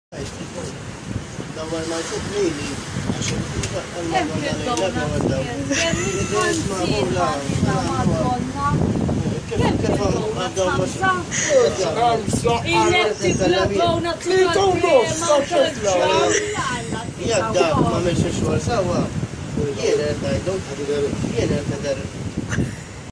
Dawar ma jxuk mili, għaxin jadda ma meċi xwar sawa, jiener dajdom, jiener